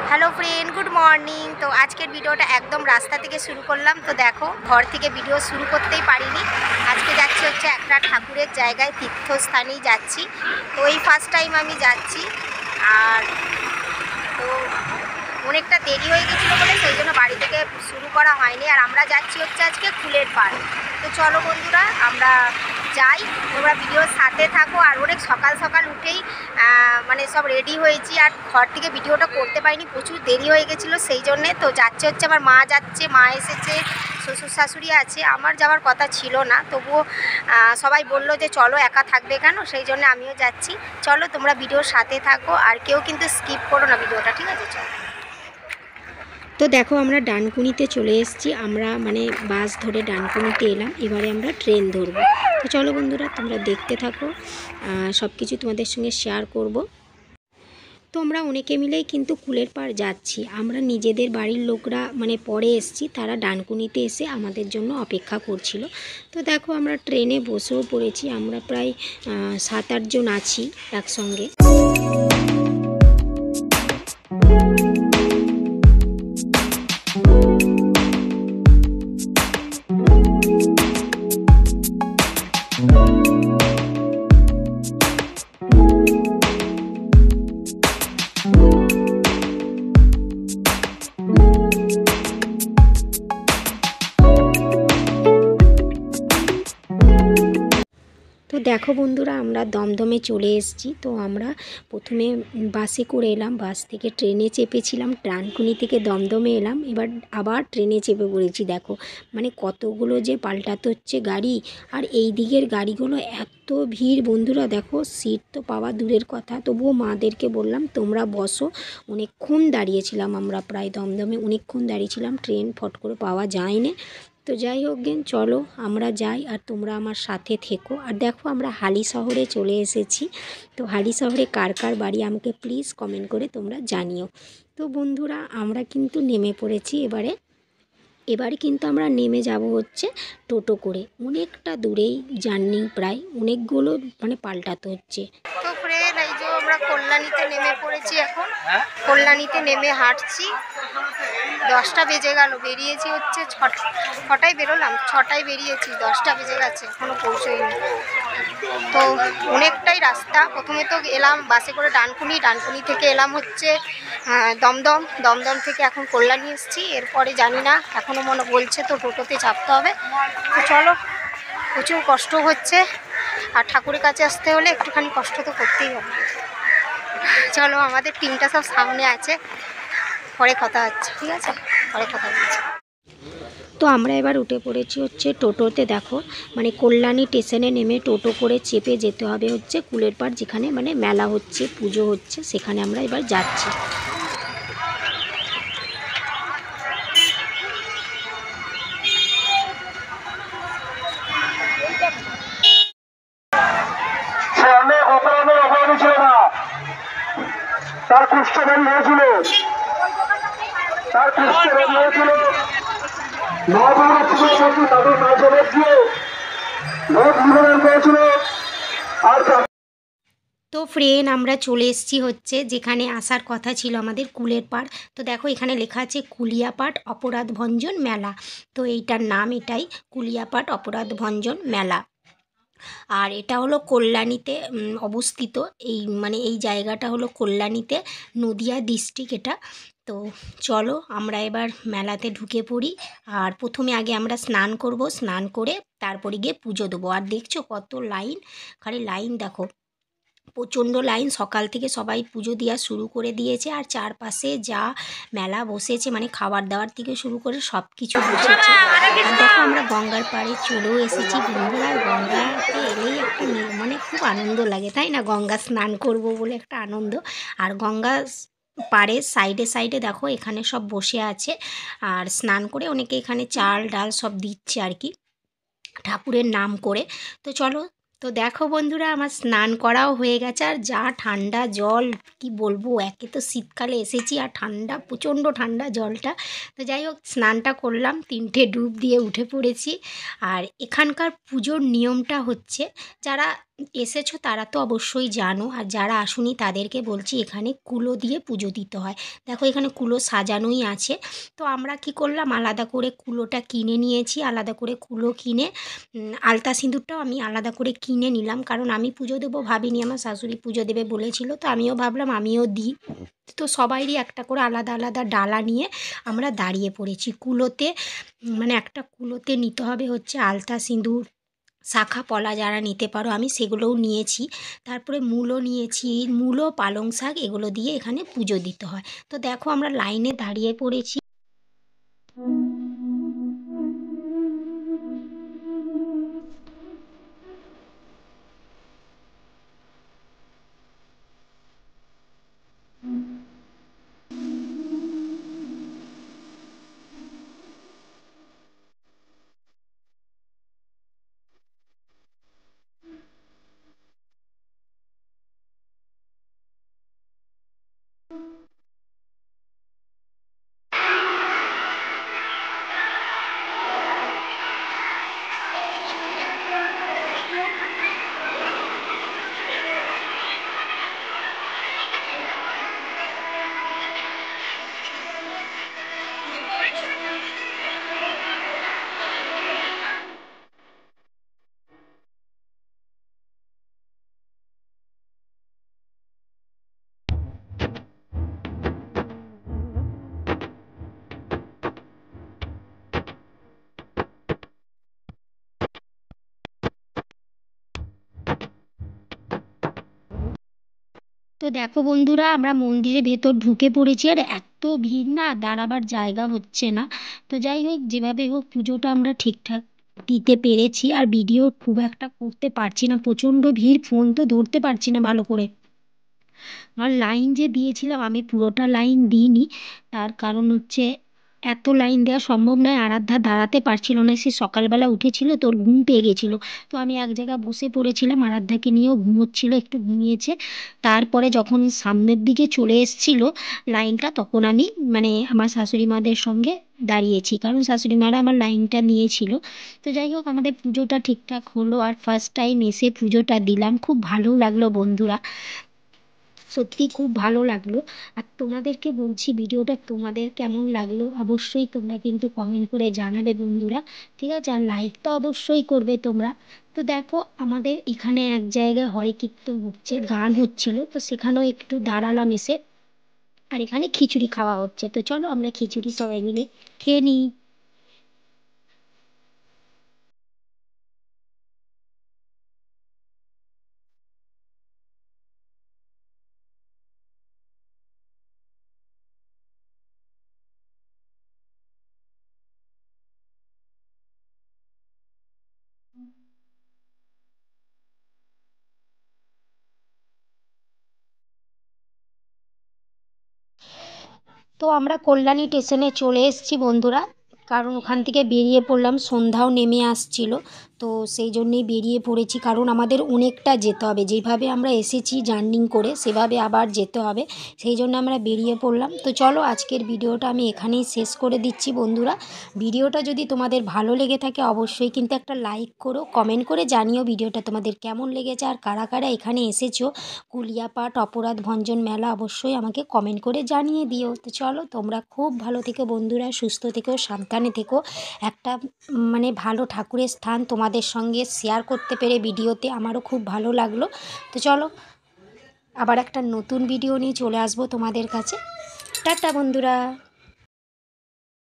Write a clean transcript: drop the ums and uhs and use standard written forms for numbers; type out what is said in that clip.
Hello friend good morning. तो आज के भिडियोटा एकदम रास्ता থেকে শুরু করলাম। তো দেখো ঘর থেকে ভিডিও শুরু করতেই পারিনি। আজকে যাচ্ছি হচ্ছে একটা ঠাকুরের জায়গায়, তীর্থস্থানেই যাচ্ছি। তো এই ফার্স্ট টাইম আমি যাচ্ছি, আর তো অনেকটা দেরি হয়ে গেছিলো বলে সেই জন্য বাড়ি থেকে শুরু করা হয়নি। আর আমরা যাচ্ছি হচ্ছে আজকে কুলের পাড়। তো চলো বন্ধুরা আমরা যাই, তোমরা ভিডিওর সাথে থাকো। আর অনেক সকাল সকাল উঠেই মানে সব রেডি হয়েছি, আর ঘর থেকে ভিডিওটা করতে পারিনি, প্রচুর দেরি হয়ে গেছিলো সেই জন্যে। তো যাচ্ছে হচ্ছে আমার মা যাচ্ছে, মা এসেছে, শ্বশুর শাশুড়ি আছে। আমার যাওয়ার কথা ছিল না, তবুও সবাই বললো যে চলো, একা থাকবে কেন, সেই জন্য আমিও যাচ্ছি। চলো তোমরা ভিডিওর সাথে থাকো, আর কেউ কিন্তু স্কিপ করো না ভিডিওটা, ঠিক আছে? চলো। তো দেখো আমরা ডানকুনিতে চলে এসেছি, আমরা মানে বাস ধরে ডানকুনিতে এলাম, এবারে আমরা ট্রেন ধরবো। তো চলো বন্ধুরা তোমরা দেখতে থাকো, সব কিছু তোমাদের সঙ্গে শেয়ার করব। তো আমরা অনেকে মিলেই কিন্তু কুলের পাড় যাচ্ছি। আমরা নিজেদের বাড়ির লোকরা মানে পরে এসেছি, তারা ডানকুনিতে এসে আমাদের জন্য অপেক্ষা করছিল। তো দেখো আমরা ট্রেনে বসেও পড়েছি, আমরা প্রায় 7-8 জন আছি একসঙ্গে। তো দেখো বন্ধুরা আমরা দমদমে চলে এসেছি। তো আমরা প্রথমে বাসে করে এলাম, বাস থেকে ট্রেনে চেপেছিলাম, ডানকুনি থেকে দমদমে এলাম, এবার আবার ট্রেনে চেপে পড়েছি। দেখো মানে কতগুলো যে পাল্টাতে হচ্ছে গাড়ি, আর এই দিকের গাড়িগুলো এত ভিড় বন্ধুরা। দেখো সিট তো পাওয়া দূরের কথা, তবুও মাদেরকে বললাম তোমরা বসো। অনেকক্ষণ দাঁড়িয়েছিলাম আমরা, প্রায় দমদমে অনেকক্ষণ দাঁড়িয়েছিলাম, ট্রেন ফট করে পাওয়া যায়নি। তো যাই হোক গেন, চলো আমরা যাই আর তোমরা আমার সাথে থেকো। আর দেখো আমরা হালিশহরে চলে এসেছি। তো হালিশহরে কার কার বাড়ি আমাকে প্লিজ কমেন্ট করে তোমরা জানিও। তো বন্ধুরা আমরা কিন্তু নেমে পড়েছি এবারে কিন্তু আমরা নেমে যাব হচ্ছে টোটো করে। অনেকটা দূরেই জার্নি, প্রায় অনেকগুলো মানে পাল্টাতে হচ্ছে। তো ফ্রেন্ড এই যে আমরা কল্যাণীতে নেমে পড়েছি, এখন কল্যাণীতে নেমে হাঁটছি। 10টা বেজে গেল, বেরিয়েছি হচ্ছে 6টায় বেরোলাম, 6টায় বেরিয়েছি, 10টা বেজে গেছে, এখনও পৌঁছইনি। তো অনেকটাই রাস্তা। প্রথমে তো এলাম বাসে করে ডানকুনি থেকে এলাম হচ্ছে দমদম থেকে এখন কল্যাণী এসেছি। এরপরে জানি না, এখনও মনে বলছে তো টোটোতে চাপতে হবে। তো চলো, প্রচুর কষ্ট হচ্ছে, আর ঠাকুরের কাছে আসতে হলে একটুখানি কষ্ট তো করতেই হবে। চলো আমাদের টিমটা সব সামনে আছে, পরে কথা হচ্ছে, ঠিক আছে? পরে কথা বলছি। তো আমরা এবার উঠে পড়েছি হচ্ছে টোটোতে। দেখো মানে কল্যাণী স্টেশনে নেমে টোটো করে চেপে যেতে হবে হচ্ছে কুলের পাড়, যেখানে মানে মেলা হচ্ছে, পুজো হচ্ছে, সেখানে আমরা এবার যাচ্ছি। তার পৃষ্ঠভূমি হয়েছিল, তার পৃষ্ঠভূমি হয়েছিল তাদের মাঝে গিয়ে ভোট নিবেদন করেছিল। আর তো ফ্রেন্ড আমরা চলে এসেছি হচ্ছে যেখানে আসার কথা ছিল আমাদের কুলের পাড়। তো দেখো এখানে লেখা আছে কুলিয়াপাট অপরাধ ভঞ্জন মেলা। তো এইটার নাম এটাই, কুলিয়াপাট অপরাধ ভঞ্জন মেলা। আর এটা হলো কল্যাণীতে অবস্থিত। এই মানে এই জায়গাটা হলো কল্যাণীতে, নদিয়া ডিস্ট্রিক্ট এটা। তো চলো আমরা এবার মেলাতে ঢুকে পড়ি। আর প্রথমে আগে আমরা স্নান করব, স্নান করে তারপরে গিয়ে পুজো দেবো। আর দেখছো কত লাইন, খালি লাইন দেখো, প্রচণ্ড লাইন। সকাল থেকে সবাই পুজো দেওয়া শুরু করে দিয়েছে, আর চারপাশে যা মেলা বসেছে মানে খাবার দাবার থেকে শুরু করে সব কিছু বসেছে। আর দেখো আমরা গঙ্গার পাড়ে চলেও এসেছি বন্ধুরা। গঙ্গাতে এলেই একটা মানে খুব আনন্দ লাগে, তাই না? গঙ্গা স্নান করব বলে একটা আনন্দ। আর গঙ্গা পাড়ে সাইডে দেখো এখানে সব বসে আছে, আর স্নান করে অনেকে এখানে চাল ডাল সব দিচ্ছে আর কি, ঠাকুরের নাম করে। তো চলো, তো দেখো বন্ধুরা আমার স্নান করাও হয়ে গেছে। আর যা ঠান্ডা জল, কি বলবো, একে তো শীতকালে এসেছি আর ঠান্ডা, প্রচণ্ড ঠান্ডা জলটা। তো যাই হোক স্নানটা করলাম, 3টে ডুব দিয়ে উঠে পড়েছি। আর এখানকার পুজোর নিয়মটা হচ্ছে, যারা এসেছো তারা তো অবশ্যই জানো, আর যারা আসুনি তাদেরকে বলছি এখানে কুলো দিয়ে পুজো দিতে হয়। দেখো এখানে কুলো সাজানোই আছে। তো আমরা কি করলাম, আলাদা করে কুলোটা কিনে নিয়েছি, আলাদা করে কুলো কিনে আলতা সিঁদুরটাও আমি আলাদা করে কিনে নিলাম, কারণ আমি পুজো দেবো ভাবিনি, আমার শাশুড়ি পুজো দেবে বলেছিল, তো আমিও ভাবলাম আমিও দিই। তো সবাইরই একটা করে আলাদা আলাদা ডালা নিয়ে আমরা দাঁড়িয়ে পড়েছি কুলোতে। মানে একটা কুলোতে নিতে হবে হচ্ছে আলতা সিঁদুর, শাঁখা পলা যারা নিতে পারো, আমি সেগুলোও নিয়েছি। তারপরে মূলো নিয়েছি, মূলো পালং শাক এগুলো দিয়ে এখানে পুজো দিতে হয়। তো দেখো আমরা লাইনে দাঁড়িয়ে পড়েছি। তো দেখো বন্ধুরা, আমরা মন্দিরের ভেতর ঢুকে পড়েছি, আর এত ভিড় না, দাঁড়াবার জায়গা হচ্ছে না। তো যাই হোক, যেভাবে হোক পুজোটা আমরা ঠিকঠাক দিতে পেরেছি, আর ভিডিও খুব একটা করতে পারছি না, প্রচণ্ড ভিড়, ফোন তো ধরতে পারছি না ভালো করে। আর লাইন যে দিয়েছিলাম, আমি পুরোটা লাইন দিইনি, তার কারণ হচ্ছে এত লাইন দেওয়া সম্ভব নয়, আরাধ্যা দাঁড়াতে পারছিল না, সে সকালবেলা উঠেছিল, তোর ঘুম পেয়ে গেছিলো। তো আমি এক জায়গায় বসে পড়েছিলাম, আরাধ্যাকে নিয়েও ঘুমোচ্ছিল, একটু ঘুমিয়েছে। তারপরে যখন সামনের দিকে চলে এসেছিল লাইনটা, তখন আমি মানে আমার শাশুড়ি মাদের সঙ্গে দাঁড়িয়েছি, কারণ শাশুড়ি মারা আমার লাইনটা নিয়েছিল। তো যাই হোক, আমাদের পুজোটা ঠিকঠাক হলো, আর ফার্স্ট টাইম এসে পুজোটা দিলাম, খুব ভালো লাগলো বন্ধুরা, সত্যি খুব ভালো লাগলো। আর তোমাদেরকে বলছি, ভিডিওটা তোমাদের কেমন লাগলো অবশ্যই তোমরা কিন্তু কমেন্ট করে জানাবে বন্ধুরা, ঠিক আছে? আর লাইক তো অবশ্যই করবে তোমরা। তো দেখো আমাদের এখানে এক জায়গায় হরে কীর্তন হচ্ছে, গান হচ্ছিল, তো সেখানেও একটু দাঁড়ালাম এসে। আর এখানে খিচুড়ি খাওয়া হচ্ছে, তো চলো আমরা খিচুড়ি সবাই মিলে খেয়ে নিই। তো আমরা কল্যাণী স্টেশনে চলে এসেছি বন্ধুরা, কারণ ওখান থেকে বেরিয়ে পড়লাম, সন্ধ্যাও নেমে আসছিল। তো সেই জন্যেই বেরিয়ে পড়েছি, কারণ আমাদের অনেকটা যেতে হবে, যেভাবে আমরা এসেছি জার্নি করে সেভাবে আবার যেতে হবে, সেই জন্য আমরা বেরিয়ে পড়লাম। তো চলো আজকের ভিডিওটা আমি এখানেই শেষ করে দিচ্ছি বন্ধুরা। ভিডিওটা যদি তোমাদের ভালো লেগে থাকে অবশ্যই কিন্তু একটা লাইক করো, কমেন্ট করে জানিও ভিডিওটা তোমাদের কেমন লেগেছে, আর কারা কারা এখানে এসেছো, কুলিয়াপাট অপরাধ ভঞ্জন মেলা অবশ্যই আমাকে কমেন্ট করে জানিয়ে দিও। তো চলো তোমরা খুব ভালো থেকো বন্ধুরা, সুস্থ থেকো, সাবধানে থেকো। একটা মানে ভালো ঠাকুরের স্থান তোমাদের সঙ্গে শেয়ার করতে পেরে ভিডিওতে আমারও খুব ভালো লাগলো। তো চলো আবার একটা নতুন ভিডিও নিয়ে চলে আসবো তোমাদের কাছে। টাটা বন্ধুরা।